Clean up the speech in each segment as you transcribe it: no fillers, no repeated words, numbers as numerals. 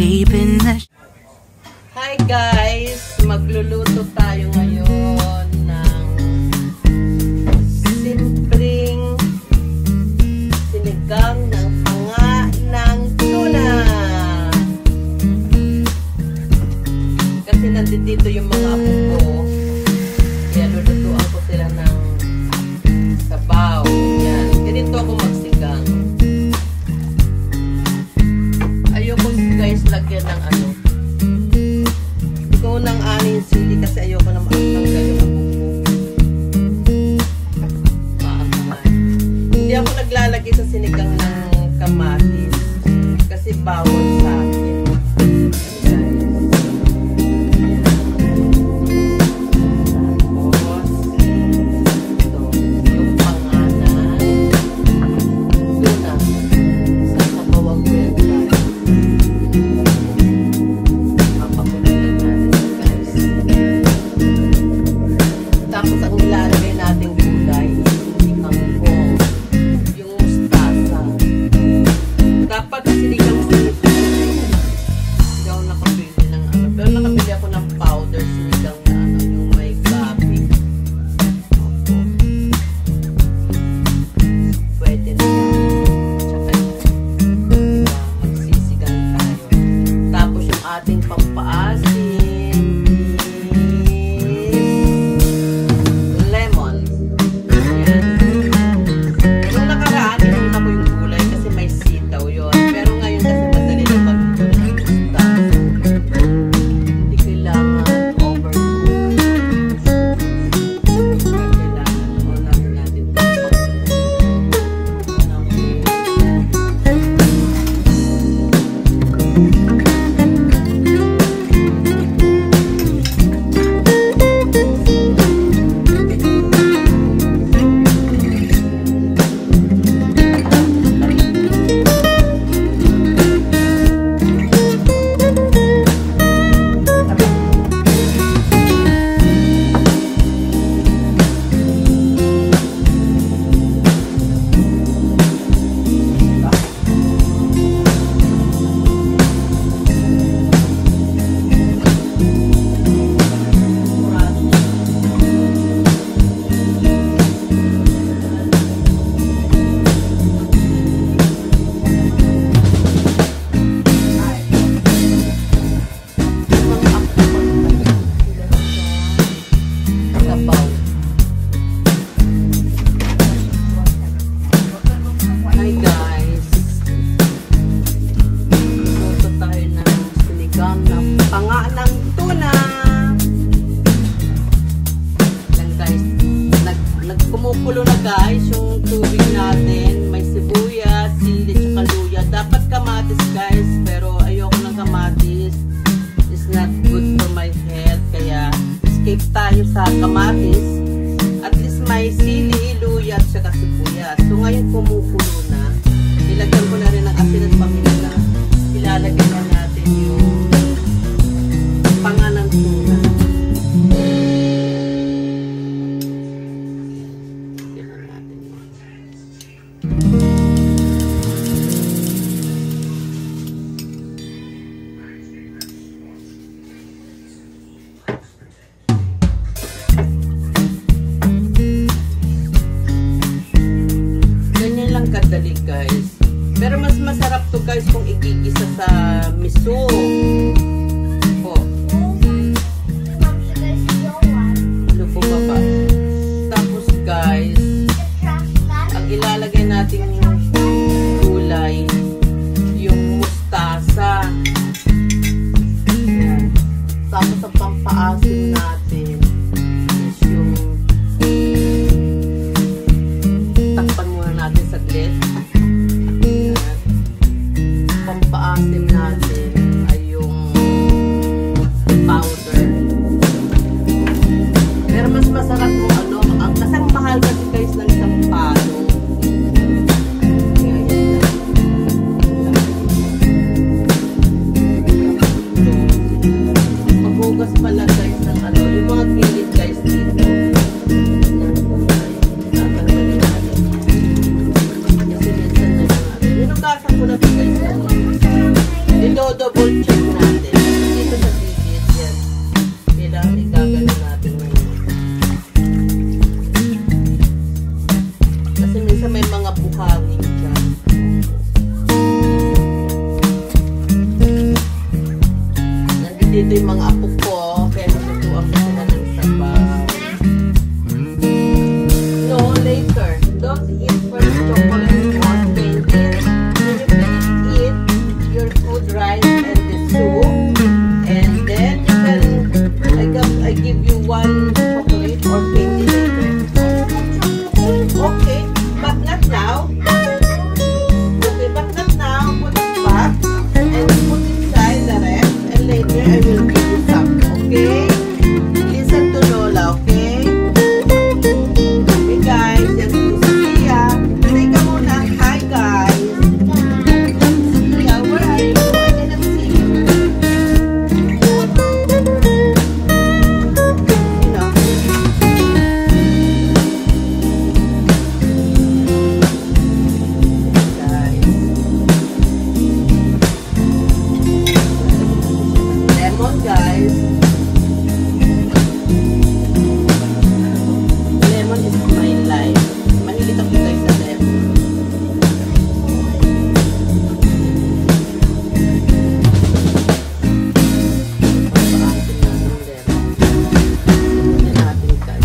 deep in the... Hi guys! Magluluto tayo ngayon ng simpleng sinigang ng panga ng tuna. Kasi nandito yung mga apo ko. Kaya lulutuan ko sila ng sabaw. Yan. Ganito ako magsigang. Ayoko guys lagyan ng ano. Ikaw ng aning sili kasi ayoko na maanggal yung apo ko. Maanggal. Hindi ako naglalagay sa sinigang ng kamatis. Kasi bawal sa akin. Kumukulo na guys yung tubig natin. May sibuyas, sili, tsaka luya. Dapat kamatis guys, pero ayoko ng kamatis. It's not good for my health. Kaya escape tayo sa kamatis. At least may sili, luya, tsaka sibuyas. So ngayon kumukulo na. Ilagyan ko na rin ng asin at paminta. Ilalagay na natin yung panga ng tuna. Kadali guys. Pero mas masarap to guys kung igigisa sa miso. Po. Lupo ba? Tapos guys, ang ilalagay natin gulay, yung mustasa. Yan. Tapos ang pampaasim natin is yung takpan muna natin saglit. Pampaasim natin ay yung powder. Pero mas masarap kung ano, kasi ang mahal kasi guys ng isang palo. Kaya yan lang. Maghugas pala guys ng ano, yung mga gilid guys dito. Double check nandito yung mga apo ko, kaya natutuwa ko sila ng sabaw. No, later. Don't eat first chocolate or candy. When you finish eat your food, rice, and the soup, and then you can, I give you one chocolate or candy later. Okay, but not now. Okay, but not now. Put it back and put inside the rest, and later I will give you some. Okay? Listen to Lola, okay? Okay guys, yan si Sophia. Say ka muna, hi guys. Sophia, where are you? I cannot see you. You know. Guys. Lemon guys. Lemon is my life. Mahilig ako guys sa lemon. Pagpaasin lang ng lemon. Tignan natin guys.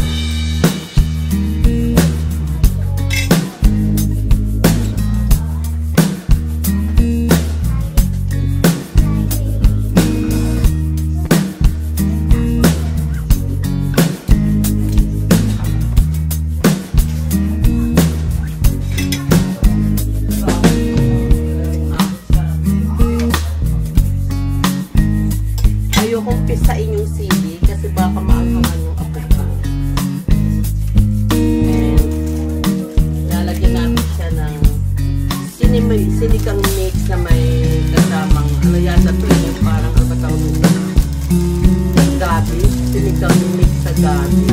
Ayokong pisain yung sili kasi baka maanghangan yung apo ko. And lalagyan natin siya ng sinikang mix na may kasamang ano yata ito yung parang ano ba tawag nito? Gabi. Sinikang mix sa gabi.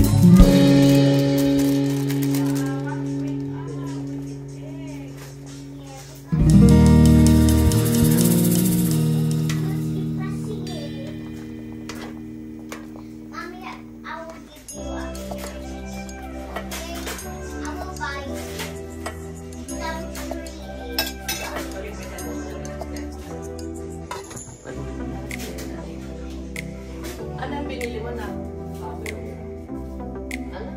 Mommy, I will give you a picture. Okay? I will buy you some Ano ang binili mo na? Ano?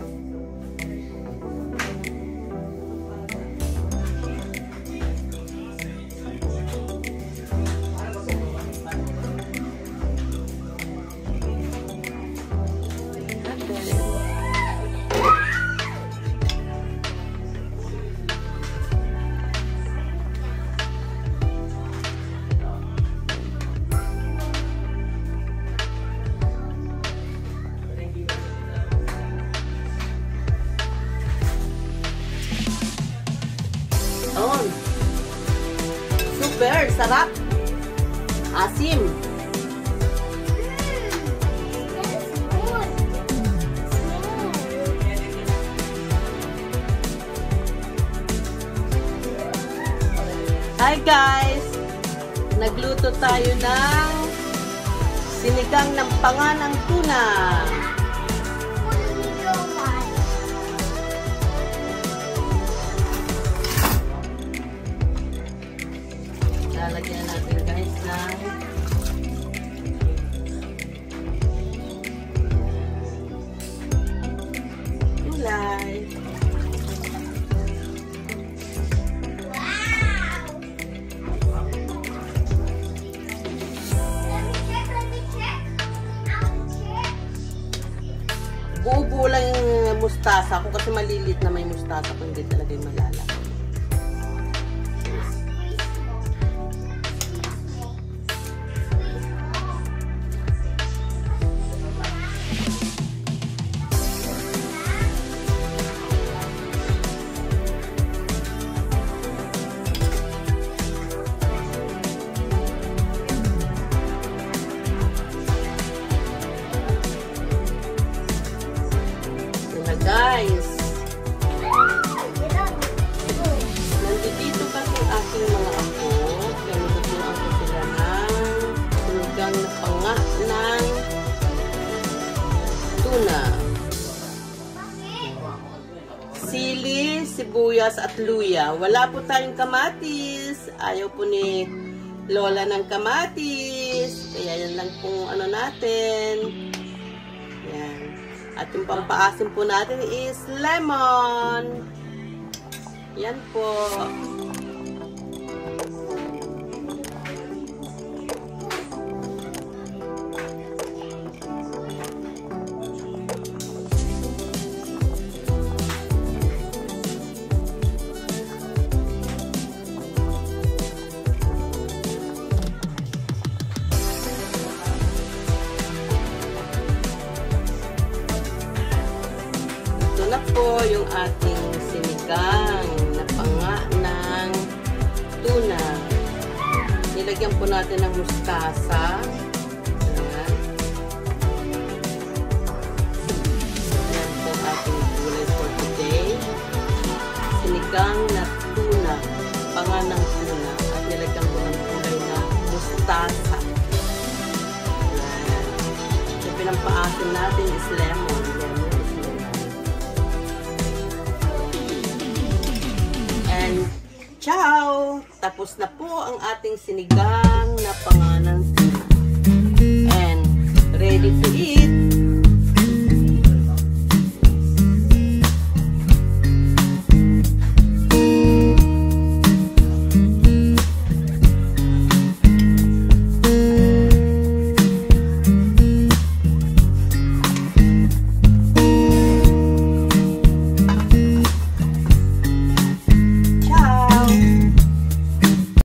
On. Super, sarap. Asim. Hi guys! Nagluto tayo ng sinigang ng panganang tuna. Lalagyan natin guys ng gulay. Buo-buo lang yung mustasa ko kasi malilit na may mustasa ko, hindi talaga yung malala. Guys, nandito kasi aking mga apo. Pinututuan ko sila ng sinigang na panga ng tuna. Sili, sibuyas at luya. Wala po tayong kamatis. Ayaw po ni lola ng kamatis. Kaya yan lang pong ano natin. Yan. At yung pampaasim po natin is lemon. Yan po. Ito na po yung ating sinigang na panga ng tuna. Nilagyan po natin ng mustasa. Ayan. Yan po ang ating gulay for today. Sinigang na tuna. Panga ng tuna. At nilagyan po ng gulay na mustasa. Ayan. Yung pinampaasin natin is lemon. Ciao! Tapos na po ang ating sinigang na panga ng tuna. And ready to eat!